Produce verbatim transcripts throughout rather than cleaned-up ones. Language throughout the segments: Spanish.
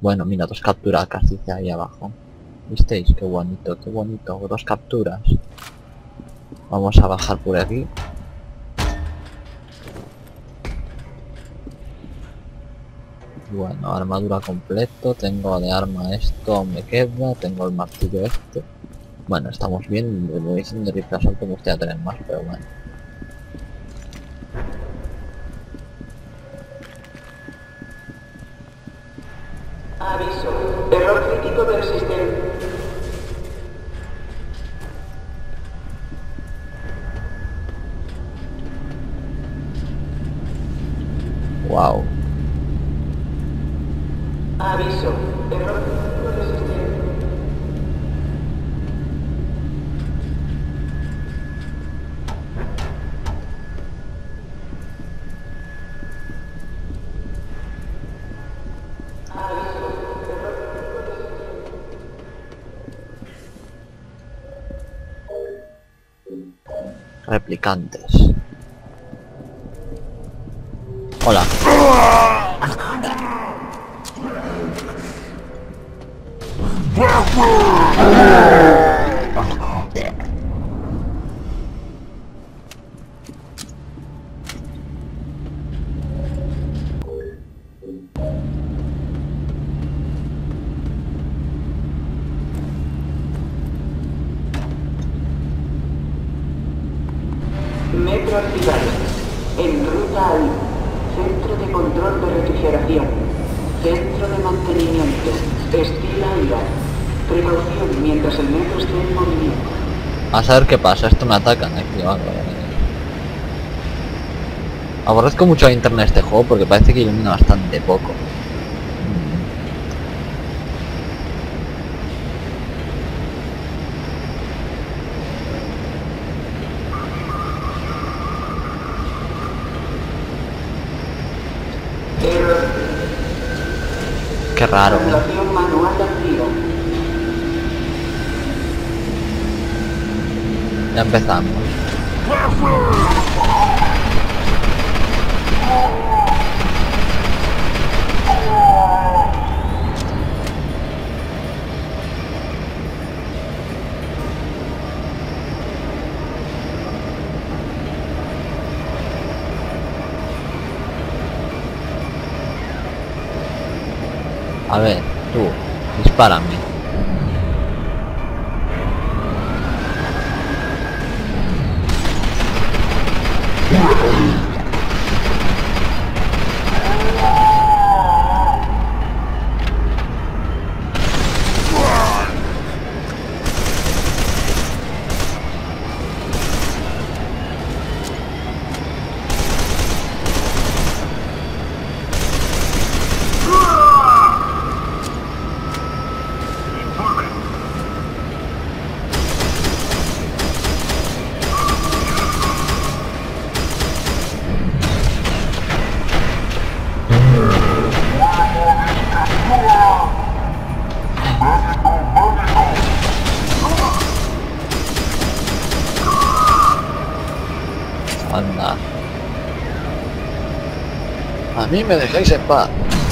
Bueno, mira, dos capturas dice ahí abajo. ¿Visteis? Qué bonito, qué bonito. Dos capturas. Vamos a bajar por aquí. Bueno, armadura completo. Tengo de arma esto, me queda. Tengo el martillo este. Bueno, estamos bien. Me voy diciendo de rifle asalto, me gustaría tener más, pero bueno. Aviso. Error crítico del sistema. Wow. Aviso. Error crítico del sistema. Replicantes. Hola. Metro activado. En ruta al centro de control de refrigeración. Centro de mantenimiento. Estila I V A. Precaución mientras el metro esté en movimiento. A saber qué pasa, esto me atacan aquí, vale, vale. Aborrezco mucho a internet este juego porque parece que ilumina bastante poco. Error. Qué raro, ¿eh? Anulación manual activa. Ya empezamos. A ver, tú, dispárame. Anda. A mí me dejáis en paz.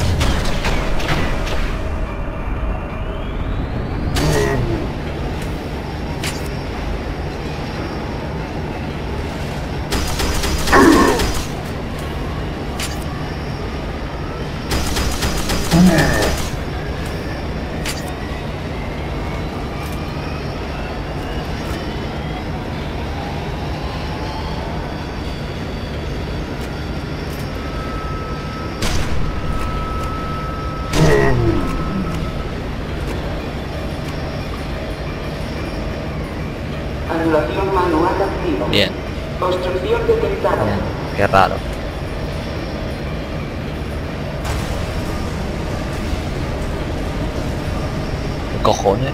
Anulación manual activa. Bien. Obstrucción detectada. Bien. Qué raro. ¿Qué cojones?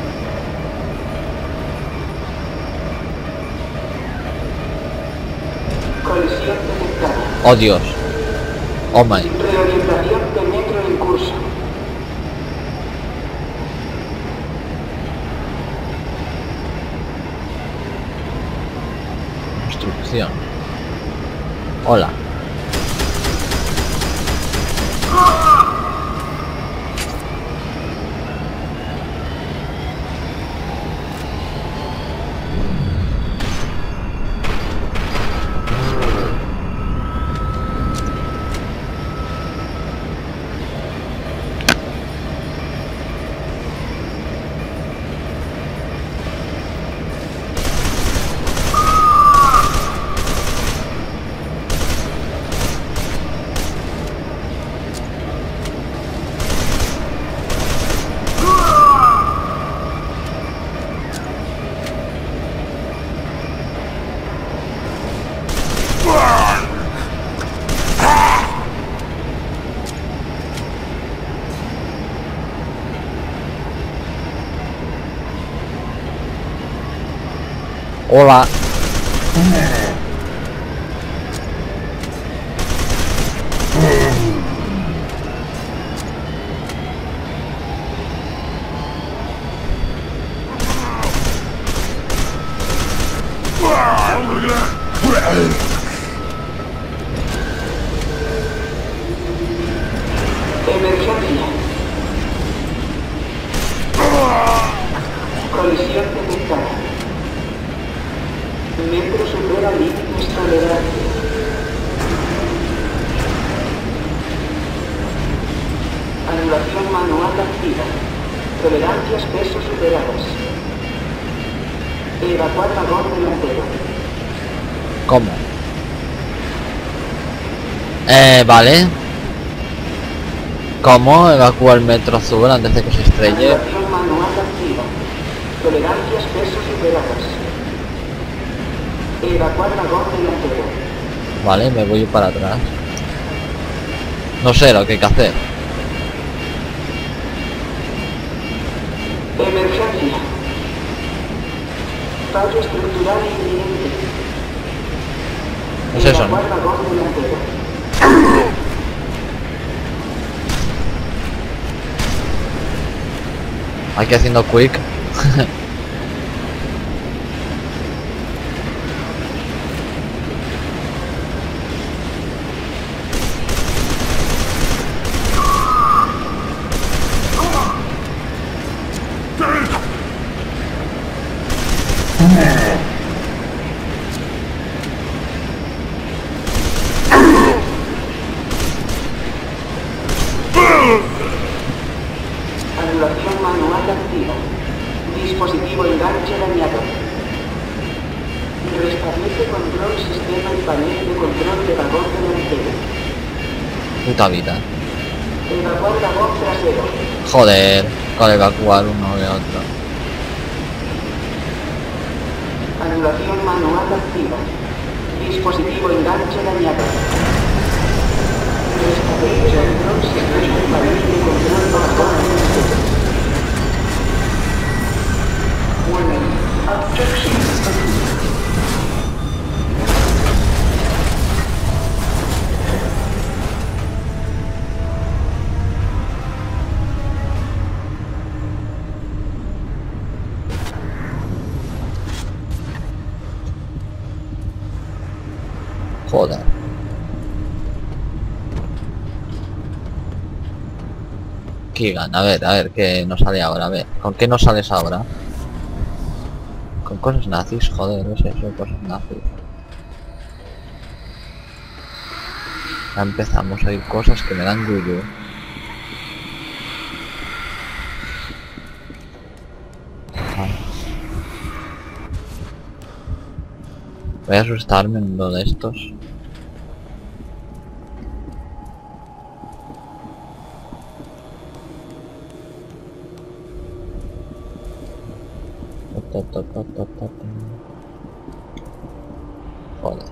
Colisión detectada. Oh Dios. Oh my. Reorientación de metro en curso. Construcción. Hola. Hola. Emergencia. Colisión detectada. Metro supera límites tolerables. Anulación manual activa. Tolerancias peso superadas. Evacuar vagón delantero. ¿Cómo? Eh, vale. ¿Cómo evacúa el metro azul antes de que se estrelle? Anulación manual activa. Tolerancias peso superadas. Evacuar vagón delantero. Vale, me voy para atrás. No sé lo que hay que hacer. Emergencia. Fallo estructural inminente. Es eso, ¿no? Evacuar vagón delantero. Aquí haciendo quick. Anulación manual activa. Dispositivo enganche dañado. Restablece control sistema y panel de control de vagón delantero. Puta vida. Evacuar vagón trasero. Joder, con evacuar uno y otro. Anulación manual activa. Dispositivo enganche dañado. Restablece control sistema y panel de control de vagón delantero. Warning. Objection. Joder. Keegan, a ver, a ver, ¿qué nos sale ahora? A ver, ¿con qué nos sales ahora? Con cosas nazis, joder, no sé, son cosas nazis. Ya empezamos a oír cosas que me dan yuyu. Ah. Voy a asustarme en uno de estos. Ta, ta, ta, ta, ta, ta. Joder.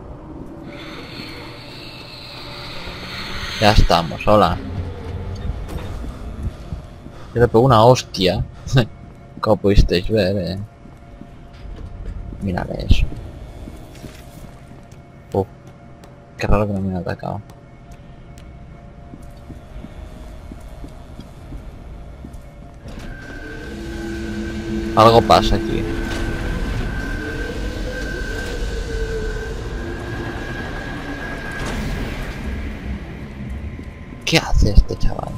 Ya estamos, hola. Yo le pego una hostia. Como pudisteis ver, eh. Mirad eso. Uf, qué raro que no me haya atacado. Algo pasa aquí. ¿Qué hace este chaval?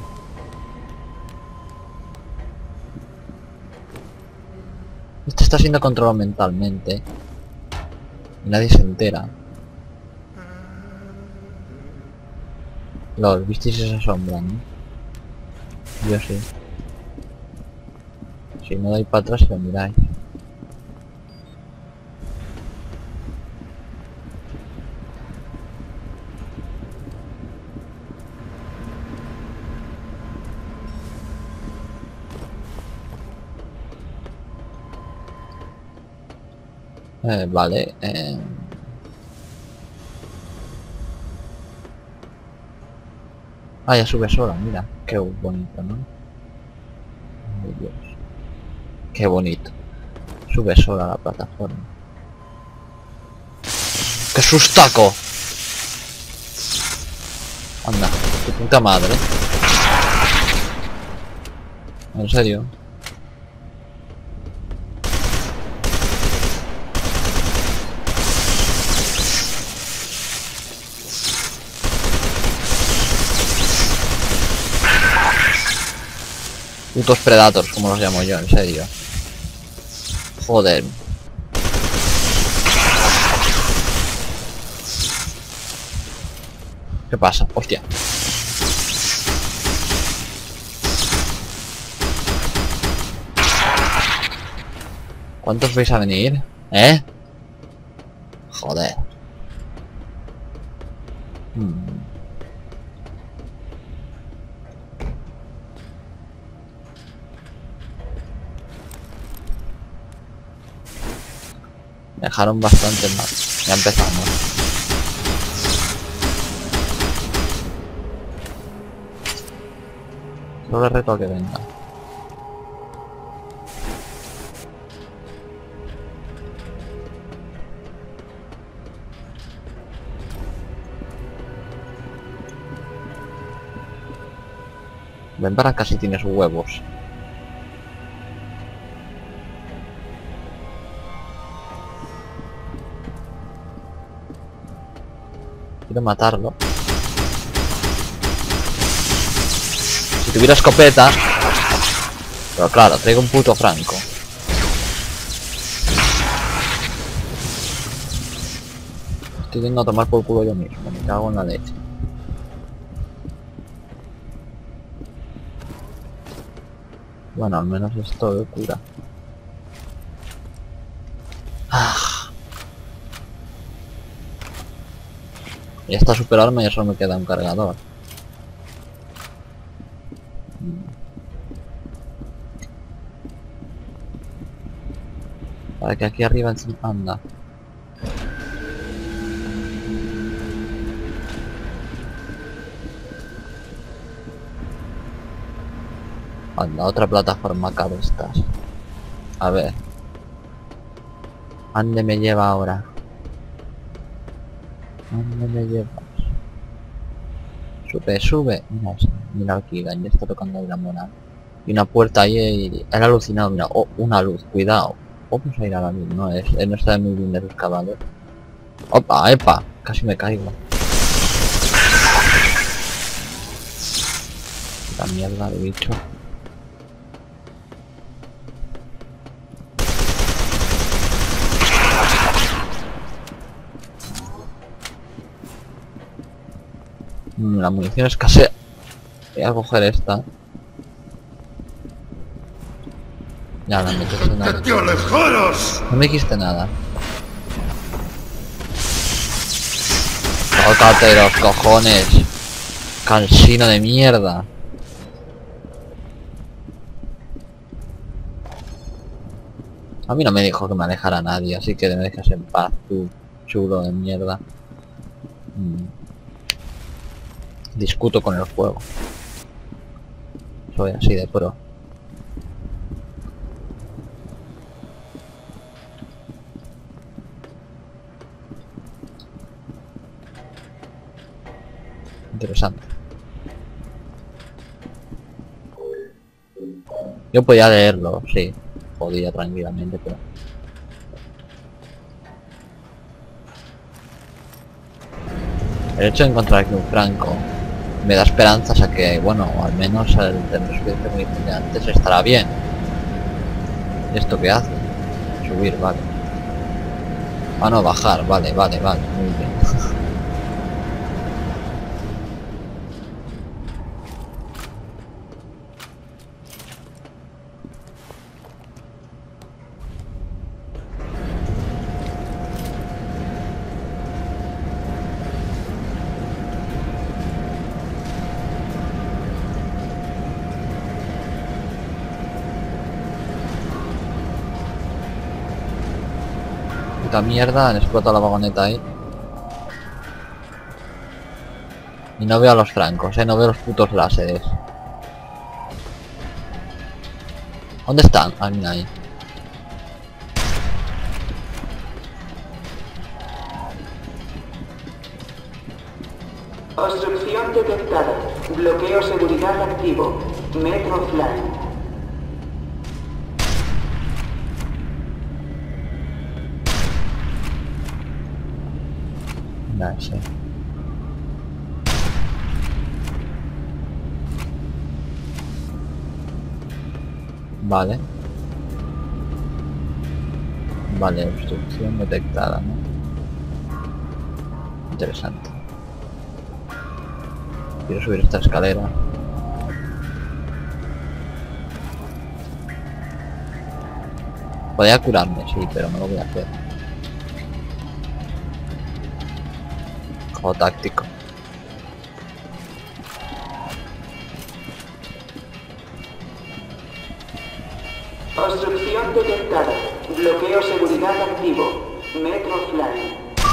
Este está siendo controlado mentalmente. Y nadie se entera. Lol, ¿visteis esa sombra, no? Yo sí. Si no dais para atrás, lo miráis. Eh, vale, eh... Ah, ya sube sola, mira, qué bonito, ¿no? Ay, Dios. Qué bonito. Sube sola la plataforma. ¡Qué sustaco! Anda, tu puta madre. ¿En serio? Putos Predators, como los llamo yo, en serio. Joder. ¿Qué pasa? Hostia. ¿Cuántos vais a venir? ¿Eh? Joder. Hmm. Me dejaron bastante mal. Ya empezamos. Solo le reto a que venga. Ven para acá si tienes huevos. Quiero matarlo. Si tuviera escopeta... Pero claro, traigo un puto franco. Estoy yendo a tomar por culo yo mismo. Me cago en la leche. Bueno, al menos esto de cura. Ah. Ya está super arma y ya solo me queda un cargador. Para que aquí arriba encima anda. Anda, otra plataforma acá de estas. A ver. ¿A dónde me lleva ahora? ¿A dónde me llevas? Sube, sube. Mira, mira aquí, ya está tocando la moral. Y una puerta ahí y... Era alucinado, mira. Oh, una luz, cuidado. Vamos a ir a la luz, no es. Él no está muy bien de sus caballos. Opa, epa. Casi me caigo. La mierda de bicho. La munición escasea. Voy a coger esta. Ya no me quiste nada. No me quiste nada. Tócate los cojones. Cansino de mierda. A mí no me dijo que me alejara a nadie, así que me dejas en paz, tú chulo de mierda. Mm. Discuto con el fuego. Soy así de pro. Interesante. Yo podía leerlo, sí. Podía tranquilamente, pero... El hecho de encontrar aquí un franco me da esperanzas a que, bueno, al menos el tener suficiente munición de antes estará bien. ¿Y esto qué hace? Subir, vale. Ah, no, bajar, vale, vale, vale, muy bien. Puta mierda, han explotado la vagoneta ahí. Y no veo a los francos, eh, no veo los putos láseres. ¿Dónde están? Ah, mira ahí. Obstrucción detectada. Bloqueo seguridad activo. Metro offline. No sé. Vale. Vale, obstrucción detectada, ¿no? Interesante. Quiero subir esta escalera. Podría curarme, sí, pero no lo voy a hacer. Juego táctico. Obstrucción detectada. Bloqueo seguridad activo. Metro offline.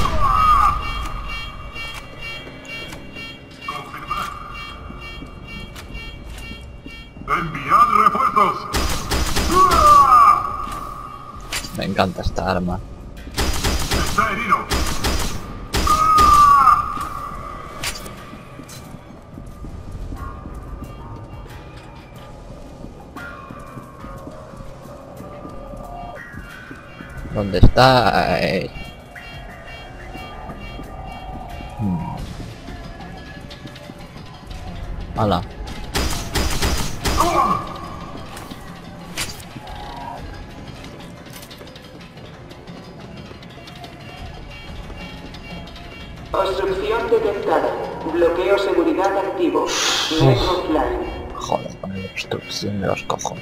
¡Enviad refuerzos! Me encanta esta arma. ¡Está herido! ¿Dónde está? Eh... Hmm. Hala. Obstrucción detectada. Bloqueo seguridad activo. Metro offline. Joder, con la obstrucción de los cojones.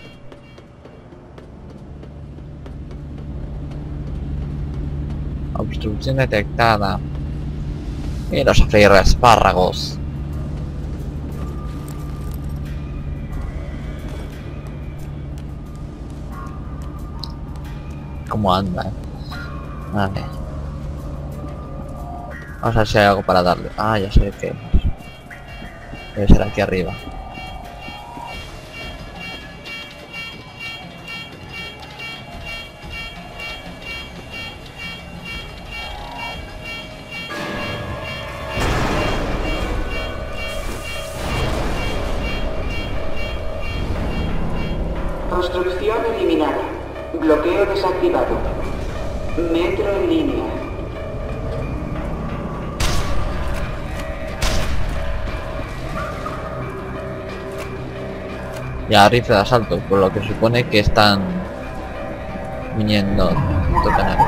Obstrucción detectada. Y los freír espárragos. ¿Cómo anda? Eh? Vale. Vamos a ver si hay algo para darle. Ah, ya sé qué es. Debe ser aquí arriba. Obstrucción eliminada. Bloqueo desactivado. Metro en línea. Ya, rifle de asalto, por lo que supone que están viniendo tocanarios.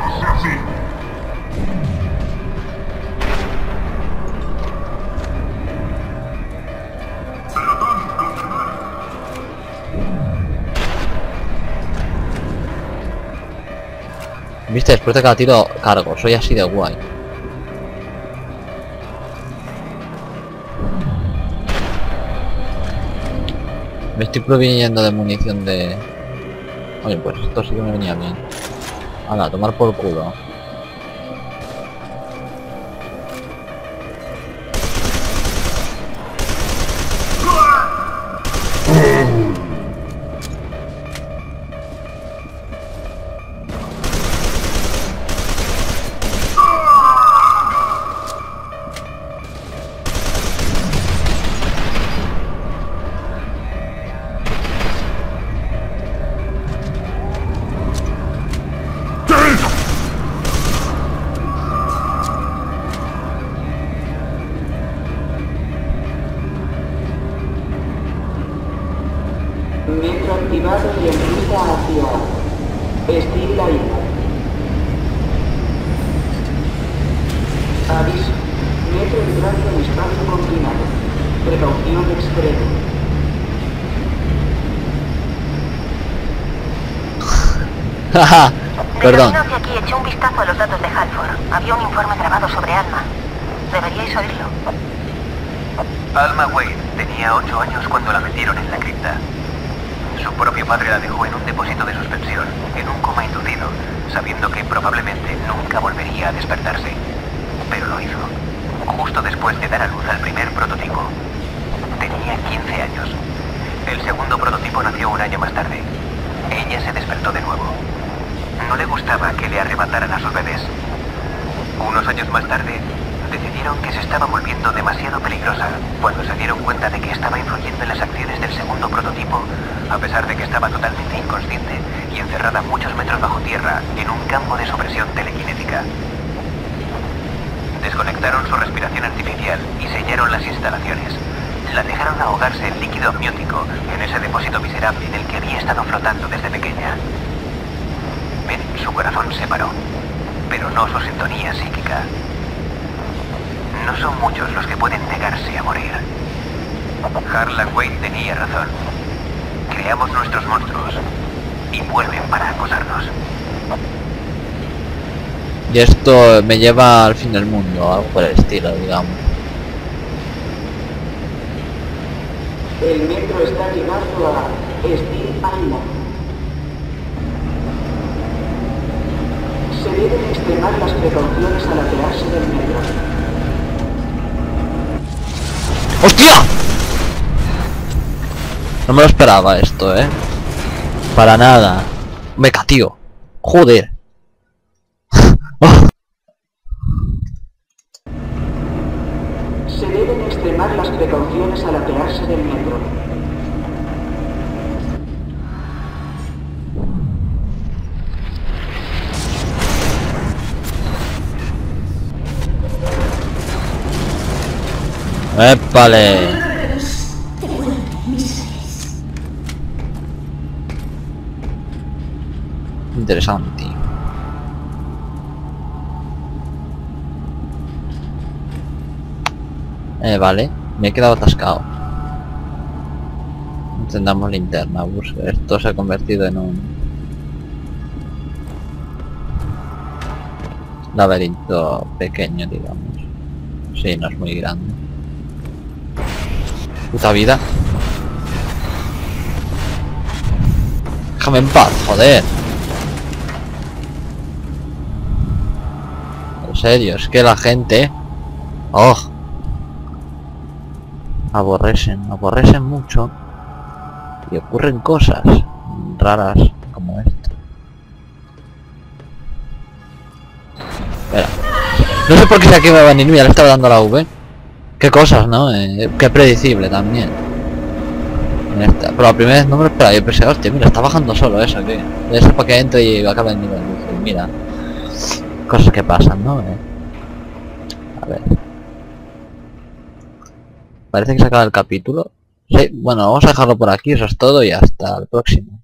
Viste, después de cada tiro cargo, soy así de guay. Me estoy proveyendo de munición de... Oye, pues esto sí que me venía bien. Hala, a tomar por culo. Metro activado y en ruta hacia Steel Line. Aviso. Metro entrando en espacio confinado. Precaución extrema. Jaja, perdón. De camino hacia aquí eché un vistazo a los datos de Halford. Había un informe grabado sobre Alma. Deberíais oírlo. Alma Wade tenía ocho años cuando la metieron en la cripta. Su propio padre la dejó en un depósito de suspensión, en un coma inducido, sabiendo que probablemente nunca volvería a despertarse. Pero lo hizo, justo después de dar a luz al primer prototipo. Tenía quince años. El segundo prototipo nació un año más tarde. Ella se despertó de nuevo. No le gustaba que le arrebataran a sus bebés. Unos años más tarde, decidí vieron que se estaba volviendo demasiado peligrosa cuando se dieron cuenta de que estaba influyendo en las acciones del segundo prototipo, a pesar de que estaba totalmente inconsciente y encerrada muchos metros bajo tierra en un campo de supresión telequinética. Desconectaron su respiración artificial y sellaron las instalaciones. La dejaron ahogarse en líquido amniótico en ese depósito miserable en el que había estado flotando desde pequeña. Ben, su corazón se paró, pero no su sintonía psíquica. No son muchos los que pueden negarse a morir. Harlan Wade tenía razón. Creamos nuestros monstruos y vuelven para acosarnos. Y esto me lleva al fin del mundo, algo por el estilo, digamos. El metro está llegando a Steel Island. Se deben extremar las precauciones al apearse del metro. ¡Hostia! No me lo esperaba esto, eh. Para nada. Meca, tío. Joder. Oh. Se deben extremar las precauciones al apearse del metro. ¡Épale! Interesante. Eh, vale. Me he quedado atascado. Encendamos linterna. Busca. Esto se ha convertido en un laberinto pequeño, digamos. Sí, no es muy grande. Puta vida. Déjame en paz, joder. En serio, es que la gente... Oh. Aborrecen, aborrecen mucho. Y ocurren cosas raras como esta. Espera. No sé por qué se aquí me va a venir, ya le estaba dando la V. Qué cosas, ¿no? Eh, qué predecible también. Esta, pero la primera vez no me lo esperaba. Yo pensé, hostia, mira, está bajando solo eso, que debe ser para que entre y acaba el nivel. Mira, cosas que pasan, ¿no? Eh, a ver. Parece que se acaba el capítulo. Sí, bueno, vamos a dejarlo por aquí, eso es todo y hasta el próximo.